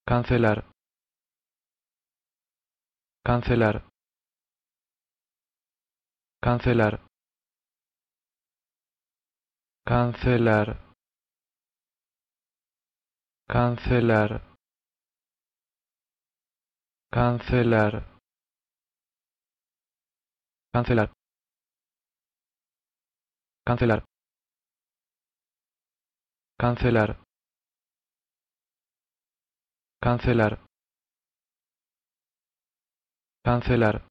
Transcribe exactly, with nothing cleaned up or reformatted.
cancelar, cancelar, cancelar, cancelar, cancelar, cancelar, cancelar, cancelar, cancelar, cancelar, cancelar,